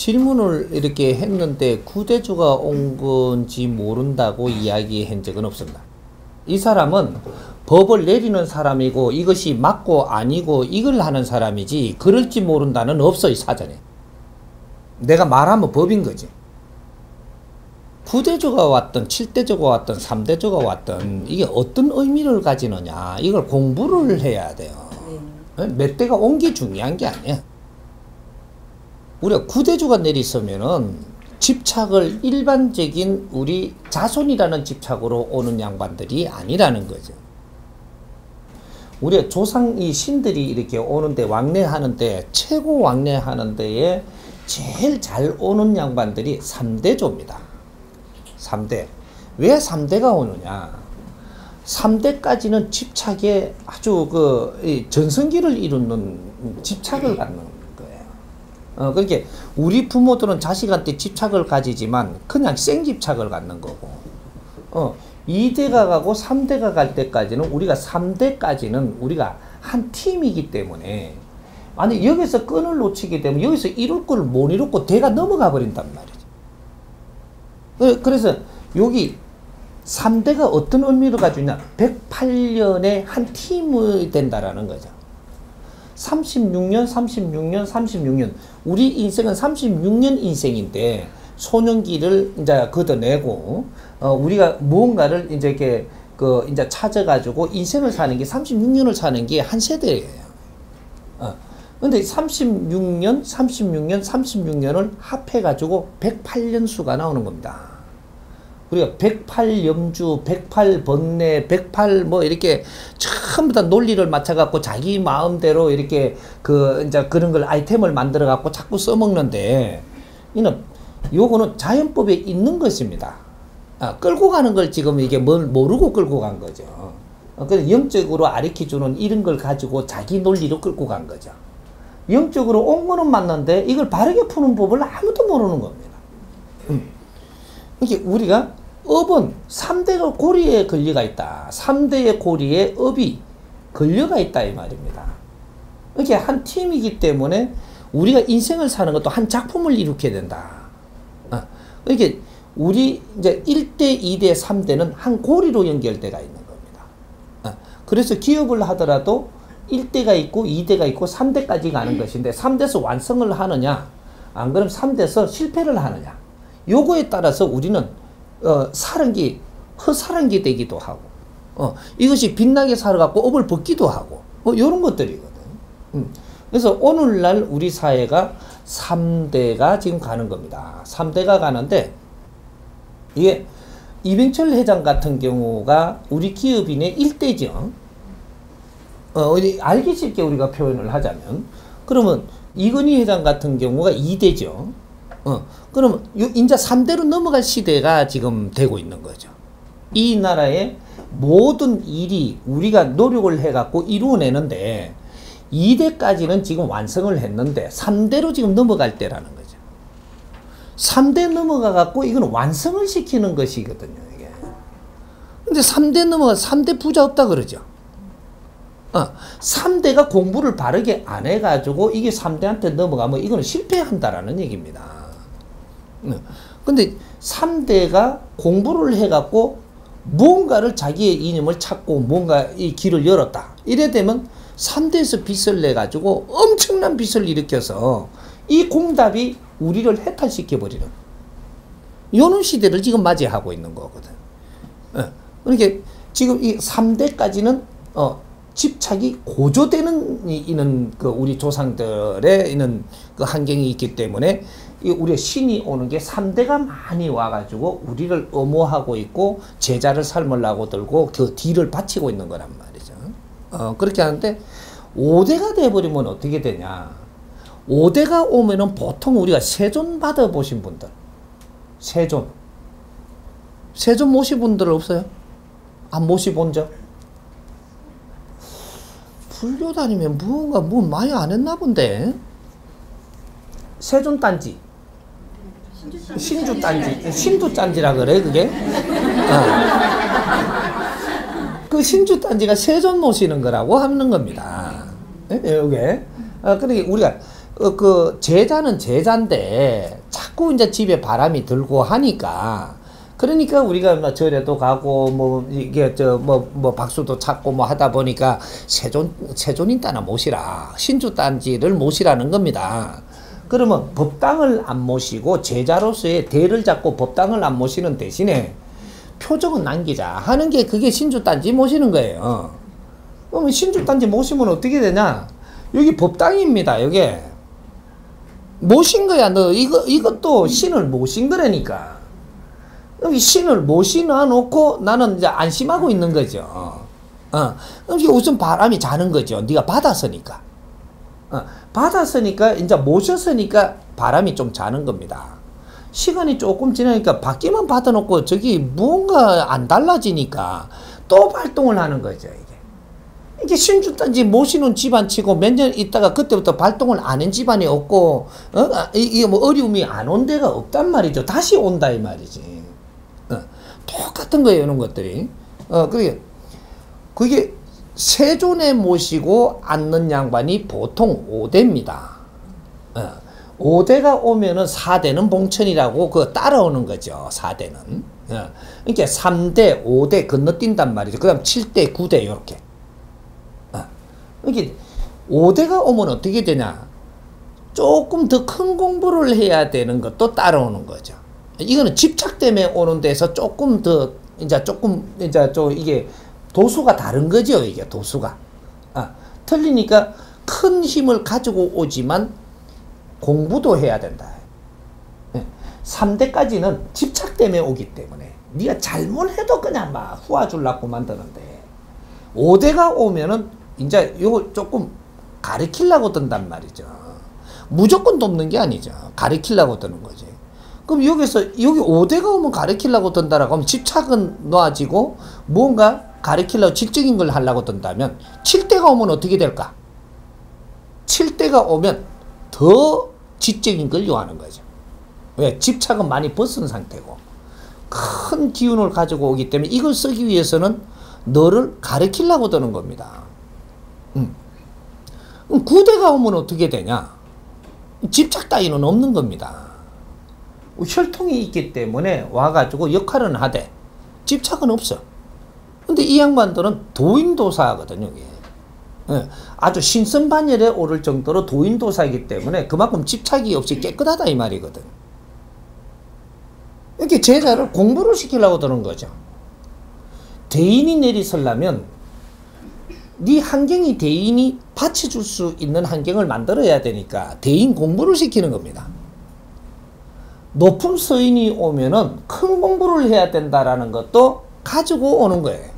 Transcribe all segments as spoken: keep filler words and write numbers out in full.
질문을 이렇게 했는데 구대주가 온 건지 모른다고 이야기한 적은 없습니다. 이 사람은 법을 내리는 사람이고 이것이 맞고 아니고 이걸 하는 사람이지 그럴지 모른다는 없어요. 사전에. 내가 말하면 법인 거지. 구대주가 왔든 칠대주가 왔든 삼대주가 왔든 이게 어떤 의미를 가지느냐 이걸 공부를 해야 돼요. 몇 대가 온 게 중요한 게 아니야. 우리가 구대주가 내리서면은 집착을 일반적인 우리 자손이라는 집착으로 오는 양반들이 아니라는 거죠. 우리가 조상 이 신들이 이렇게 오는데 왕래하는데 최고 왕래하는 데에 제일 잘 오는 양반들이 삼대조입니다. 삼대. 왜 삼대가 오느냐? 삼대까지는 집착에 아주 그 전성기를 이루는 집착을 갖는 거예요. 어, 그렇게 우리 부모들은 자식한테 집착을 가지지만 그냥 생집착을 갖는 거고, 어, 이 대가 가고 삼 대가 갈 때까지는 우리가 삼 대까지는 우리가 한 팀이기 때문에 아니 여기서 끈을 놓치게 되면 여기서 이룰 걸 못 이뤘고 대가 넘어가 버린단 말이죠. 그래서 여기 삼 대가 어떤 의미를 가지고 있냐? 백팔 년의 한 팀이 된다라는 거죠. 삼십육 년, 삼십육 년, 삼십육 년. 우리 인생은 삼십육 년 인생인데 소년기를 이제 걷어내고 어, 우리가 무언가를 이제 이렇게 그 이제 찾아가지고 인생을 사는 게 삼십육 년을 사는 게 한 세대예요. 어. 근데 삼십육 년, 삼십육 년, 삼십육 년을 합해가지고 백팔 년 수가 나오는 겁니다. 우리가 백팔 염주, 백팔 번뇌, 백팔 뭐 이렇게 전부 다 논리를 맞춰갖고 자기 마음대로 이렇게 그 이제 그런 걸 아이템을 만들어갖고 자꾸 써먹는데 이는 요거는 자연법에 있는 것입니다. 아, 끌고 가는 걸 지금 이게 뭘 모르고 끌고 간 거죠. 어, 그래서 영적으로 아리키주는 이런 걸 가지고 자기 논리로 끌고 간 거죠. 영적으로 온 거는 맞는데 이걸 바르게 푸는 법을 아무도 모르는 겁니다. 음. 이게 우리가 업은 삼 대가 고리에 걸려가 있다. 삼 대의 고리에 업이 걸려가 있다 이 말입니다. 이게 한 팀이기 때문에 우리가 인생을 사는 것도 한 작품을 일으켜야 된다. 어. 이렇게 우리 이제 일 대, 이 대, 삼 대는 한 고리로 연결돼가 있는 겁니다. 어. 그래서 기업을 하더라도 일 대가 있고 이 대가 있고 삼 대까지 가는 것인데 삼 대에서 완성을 하느냐 안 그러면 삼 대에서 실패를 하느냐 요거에 따라서 우리는 어, 사랑기, 허사랑기 되기도 하고, 어, 이것이 빛나게 살아갖고 업을 벗기도 하고, 뭐, 요런 것들이거든. 음. 그래서 오늘날 우리 사회가 삼 대가 지금 가는 겁니다. 삼 대가 가는데, 이게, 이병철 회장 같은 경우가 우리 기업인의 일 대죠. 어, 알기 쉽게 우리가 표현을 하자면, 그러면 이건희 회장 같은 경우가 이 대죠. 어, 그러면 이제 삼 대로 넘어갈 시대가 지금 되고 있는 거죠. 이 나라의 모든 일이 우리가 노력을 해갖고 이루어내는데 이 대까지는 지금 완성을 했는데 삼 대로 지금 넘어갈 때라는 거죠. 삼 대 넘어가갖고 이건 완성을 시키는 것이거든요, 이게. 근데 삼 대 넘어가, 삼 대 부자 없다 그러죠. 어, 삼 대가 공부를 바르게 안 해가지고 이게 삼 대한테 넘어가면 이거는 실패한다라는 얘기입니다. 근데 삼 대가 공부를 해갖고 무언가를 자기의 이념을 찾고 뭔가 이 길을 열었다. 이래 되면 삼 대에서 빚을 내가지고 엄청난 빚을 일으켜서 이 공답이 우리를 해탈시켜버리는 요런 시대를 지금 맞이하고 있는 거거든. 그러니까 지금 이 삼 대까지는 어, 집착이 고조되는 이는 그 우리 조상들의 이는 그 환경이 있기 때문에 우리 신이 오는 게 삼 대가 많이 와가지고 우리를 엄호하고 있고 제자를 삶으려고 들고 그 뒤를 바치고 있는 거란 말이죠. 어, 그렇게 하는데 오 대가 돼버리면 어떻게 되냐. 오 대가 오면은 보통 우리가 세존 받아보신 분들, 세존. 세존 모신 분들 없어요? 안 모시본 적? 불교 다니면 무언가 뭐 많이 안 했나 본데. 세존 딴지. 신주 딴지, 신주 딴지라 그래 그게. 어. 그 신주 딴지가 세존 모시는 거라고 하는 겁니다. 예, 요게. 어, 그러니까 우리가 어, 그 제자는 제자인데 자꾸 이제 집에 바람이 들고 하니까 그러니까 우리가 뭐 절에도 가고 뭐 이게 저 뭐 뭐 박수도 찾고 뭐 하다 보니까 세존 세존인 따나 모시라 신주 단지를 모시라는 겁니다. 그러면 법당을 안 모시고 제자로서의 대를 잡고 법당을 안 모시는 대신에 표적은 남기자 하는 게 그게 신주 단지 모시는 거예요. 그러면 신주 단지 모시면 어떻게 되냐? 여기 법당입니다. 여기 모신 거야. 너 이거 이것도 신을 모신 거라니까. 여기 신을 모시놔 놓고 나는 이제 안심하고 있는 거죠. 어, 이게 우선 바람이 자는 거죠. 네가 받았으니까. 어, 받았으니까 이제 모셨으니까 바람이 좀 자는 겁니다. 시간이 조금 지나니까 받기만 받아놓고 저기 무언가 안 달라지니까 또 발동을 하는 거죠. 이게 이게 신주단지 모시는 집안 치고 몇 년 있다가 그때부터 발동을 안 한 집안이 없고 어? 이게 뭐 어려움이 안 온 데가 없단 말이죠. 다시 온다 이 말이지. 어, 똑같은 거예요, 이런 것들이. 어, 그게, 그게 세존에 모시고 앉는 양반이 보통 오 대입니다. 어, 오 대가 오면은 사 대는 봉천이라고 그 따라오는 거죠, 사 대는. 어, 그러니까 삼 대, 오 대 건너뛴단 말이죠. 그 다음 칠 대, 구 대, 요렇게. 어, 이게 오 대가 오면 어떻게 되냐? 조금 더 큰 공부를 해야 되는 것도 따라오는 거죠. 이거는 집착 때문에 오는 데서 조금 더, 이제 조금, 이제 좀 이게 도수가 다른 거죠, 이게 도수가. 아, 틀리니까 큰 힘을 가지고 오지만 공부도 해야 된다. 삼 대까지는 집착 때문에 오기 때문에 네가 잘못해도 그냥 막 후와줄라고 만드는데 오 대가 오면은 이제 요거 조금 가르치려고 든단 말이죠. 무조건 돕는 게 아니죠. 가르치려고 드는 거지. 그럼 여기서 여기 오 대가 오면 가르치려고 든다라고 하면 집착은 놓아지고 뭔가 가르치려고 직적인 걸 하려고 든다면 칠 대가 오면 어떻게 될까? 칠 대가 오면 더 지적인 걸 요하는 거죠. 왜? 집착은 많이 벗은 상태고 큰 기운을 가지고 오기 때문에 이걸 쓰기 위해서는 너를 가르치려고 드는 겁니다. 음. 그럼 구 대가 오면 어떻게 되냐? 집착 따위는 없는 겁니다. 혈통이 있기 때문에 와가지고 역할은 하되 집착은 없어. 근데 이 양반들은 도인도사거든요. 이게. 예, 아주 신선반열에 오를 정도로 도인도사이기 때문에 그만큼 집착이 없이 깨끗하다 이 말이거든. 이렇게 제자를 공부를 시키려고 드는 거죠. 대인이 내리서려면 네 환경이 대인이 받쳐줄 수 있는 환경을 만들어야 되니까 대인 공부를 시키는 겁니다. 높은 서인이 오면은 큰 공부를 해야 된다라는 것도 가지고 오는 거예요.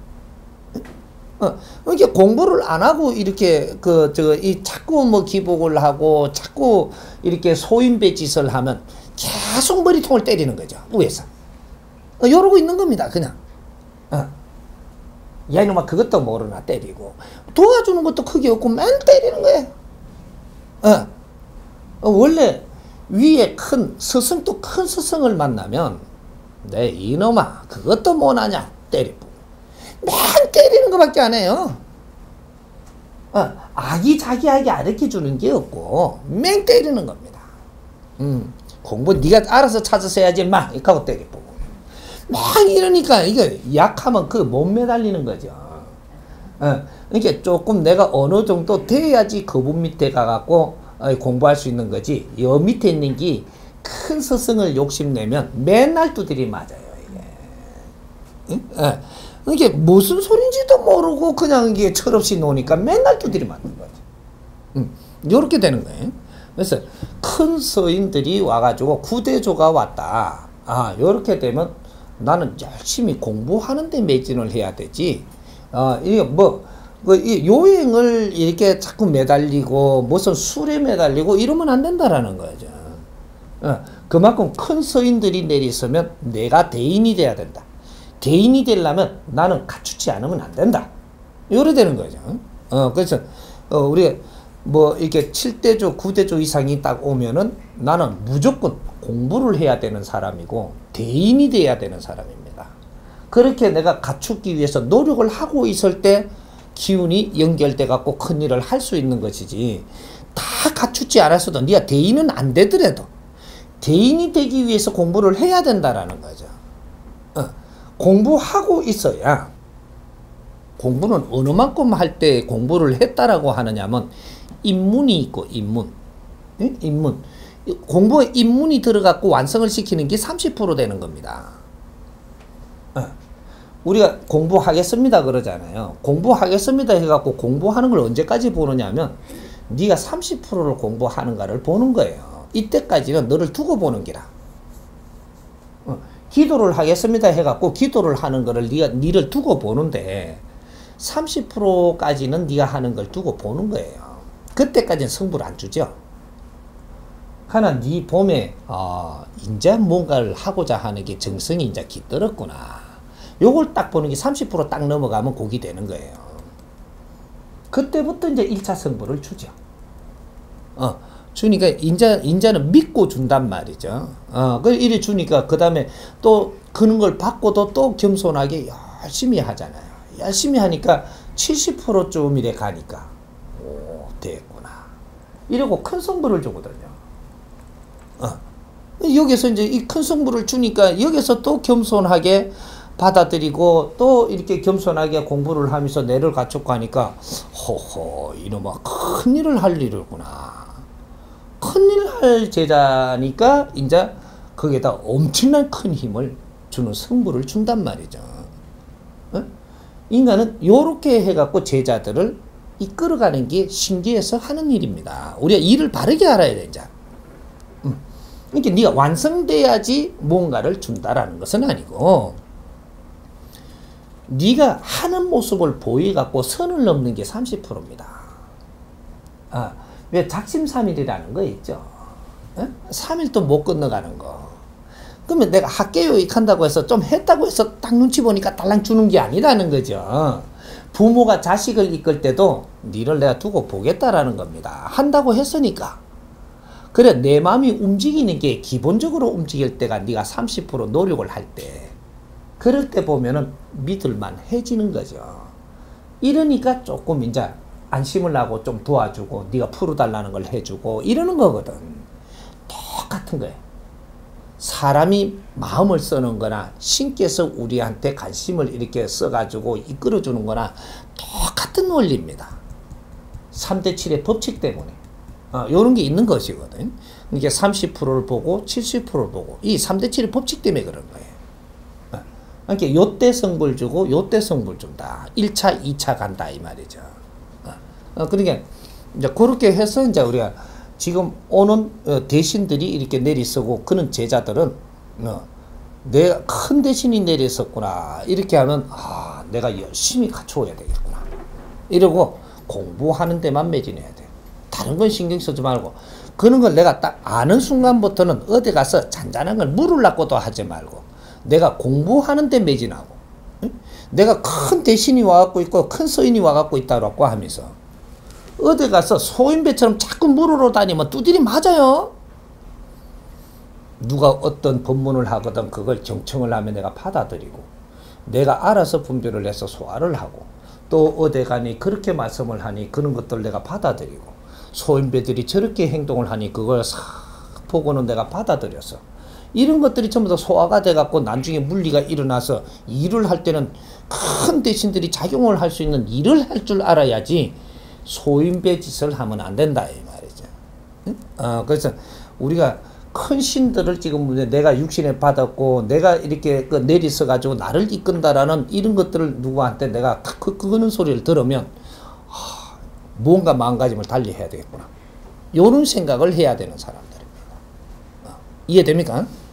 어, 이렇게 공부를 안 하고 이렇게 그 저 이 자꾸 뭐 기복을 하고 자꾸 이렇게 소인배 짓을 하면 계속 머리통을 때리는 거죠. 위에서. 어, 이러고 있는 겁니다. 그냥. 어. 야 이놈아 그것도 모르나 때리고 도와주는 것도 크게 없고 맨 때리는 거예요. 어. 어, 원래 위에 큰 스승도 큰 스승을 만나면 내 이놈아 그것도 못하냐 때리고 맨 때리는 것밖에 안 해요. 어, 아기자기하게 가르쳐주는 게 없고 맨 때리는 겁니다. 음, 공부 네가 알아서 찾아서 해야지 막 이렇게 하고 때리고 막 이러니까 이게 약하면 그 못 매달리는 거죠. 어, 이게 조금 내가 어느 정도 돼야지 그분 밑에 가갖고 공부할 수 있는 거지. 여 밑에 있는 게 큰 스승을 욕심내면 맨날 두드리 맞아요. 이게. 응? 예. 이게 무슨 소린지도 모르고 그냥 이게 철없이 노니까 맨날 두드리 맞는 거죠. 응. 요렇게 되는 거예요. 그래서 큰 서인들이 와가지고 구대조가 왔다. 아, 요렇게 되면 나는 열심히 공부하는 데 매진을 해야 되지. 어, 이게 뭐, 그, 이 요행을 이렇게 자꾸 매달리고, 무슨 술에 매달리고 이러면 안 된다라는 거죠. 어, 그만큼 큰 서인들이 내리서면 내가 대인이 돼야 된다. 대인이 되려면 나는 갖추지 않으면 안 된다. 요래 되는 거죠. 어, 그래서, 어, 우리, 뭐, 이렇게 칠 대조, 구 대조 이상이 딱 오면은 나는 무조건 공부를 해야 되는 사람이고, 대인이 돼야 되는 사람입니다. 그렇게 내가 갖추기 위해서 노력을 하고 있을 때 기운이 연결돼 갖고 큰 일을 할 수 있는 것이지, 다 갖추지 않았어도 네가 대인은 안 되더라도 대인이 되기 위해서 공부를 해야 된다라는 거죠. 어, 공부하고 있어야 공부는 어느 만큼 할 때 공부를 했다라고 하느냐면 입문이 있고 입문. 응? 입문. 공부에 입문이 들어갔고 완성을 시키는 게 삼십 퍼센트 되는 겁니다. 어. 우리가 공부하겠습니다 그러잖아요. 공부하겠습니다 해갖고 공부하는 걸 언제까지 보느냐 하면 네가 삼십 퍼센트를 공부하는가를 보는 거예요. 이때까지는 너를 두고 보는 기라. 어. 기도를 하겠습니다 해갖고 기도를 하는 거를 네가 니를 두고 보는데 삼십 퍼센트까지는 네가 하는 걸 두고 보는 거예요. 그때까지는 성부를 안 주죠. 하나 네 봄에 어, 이제 뭔가를 하고자 하는 게 정성이 이제 깃들었구나. 요걸 딱 보는 게 삼십 퍼센트 딱 넘어가면 곡이 되는 거예요. 그때부터 이제 일 차 성부를 주죠. 어, 주니까 인자, 인자는 믿고 준단 말이죠. 어, 그 이래 주니까 그 다음에 또 그런 걸 받고도 또 겸손하게 열심히 하잖아요. 열심히 하니까 칠십 퍼센트쯤 이래 가니까 오 됐구나 이러고 큰 성부를 주거든요. 어. 여기서 이제 이 큰 성부를 주니까 여기서 또 겸손하게 받아들이고 또 이렇게 겸손하게 공부를 하면서 뇌를 갖추고 하니까 호호 이놈아 큰일을 할 일이구나. 큰일 할 제자니까 이제 거기에다 엄청난 큰 힘을 주는 성부를 준단 말이죠. 어? 인간은 요렇게 해갖고 제자들을 이끌어가는 게 신기해서 하는 일입니다. 우리가 일을 바르게 알아야 되죠. 음. 그러니까 네가 완성돼야지 뭔가를 준다라는 것은 아니고 네가 하는 모습을 보여갖고 선을 넘는 게 삼십 퍼센트입니다. 아, 왜 작심삼일이라는 거 있죠? 에? 삼 일도 못 건너가는 거. 그러면 내가 학계요익 한다고 해서 좀 했다고 해서 딱 눈치 보니까 달랑 주는 게 아니라는 거죠. 부모가 자식을 이끌 때도 니를 내가 두고 보겠다라는 겁니다. 한다고 했으니까. 그래 내 마음이 움직이는 게 기본적으로 움직일 때가 네가 삼십 퍼센트 노력을 할 때 그럴 때 보면은 믿을만 해지는 거죠. 이러니까 조금 이제 안심을 하고 좀 도와주고 네가 풀어달라는 걸 해주고 이러는 거거든. 똑같은 거예요. 사람이 마음을 쓰는 거나 신께서 우리한테 관심을 이렇게 써가지고 이끌어주는 거나 똑같은 원리입니다. 삼 대 칠의 법칙 때문에. 어, 요런 게 있는 것이거든. 이게 삼십 퍼센트를 보고 칠십 퍼센트를 보고 이 삼 대 칠의 법칙 때문에 그런 거예요. 어, 그러니까 요때 성불 주고 요때 성불 준다. 일 차, 이 차 간다 이 말이죠. 어, 어, 그러니까 이제 그렇게 해서 이제 우리가 지금 오는 대신들이 이렇게 내리서고 그는 제자들은 어, 내가 큰 대신이 내렸었구나 이렇게 하면 아 내가 열심히 갖춰야 되겠구나 이러고 공부하는 데만 매진해야 돼. 다른 건 신경 쓰지 말고 그런 걸 내가 딱 아는 순간부터는 어디 가서 잔잔한 걸 물으려고도 하지 말고 내가 공부하는 데 매진하고 응? 내가 큰 대신이 와갖고 있고 큰 서인이 와갖고 있다고 하면서 어디 가서 소인배처럼 자꾸 물으러 다니면 두드리 맞아요. 누가 어떤 법문을 하거든 그걸 경청을 하면 내가 받아들이고 내가 알아서 분별을 해서 소화를 하고 또 어디 가니 그렇게 말씀을 하니 그런 것들 내가 받아들이고 소인배들이 저렇게 행동을 하니 그걸 싹 보고는 내가 받아들여서 이런 것들이 전부 다 소화가 돼갖고 나중에 물리가 일어나서 일을 할 때는 큰 대신들이 작용을 할 수 있는 일을 할 줄 알아야지 소인배 짓을 하면 안 된다 이 말이죠. 응? 어, 그래서 우리가 큰 신들을 지금 내가 육신에 받았고 내가 이렇게 그 내리서 가지고 나를 이끈다라는 이런 것들을 누구한테 내가 그 그거는 소리를 들으면 하, 뭔가 마음가짐을 달리 해야 되겠구나. 이런 생각을 해야 되는 사람들입니다. 어, 이해됩니까?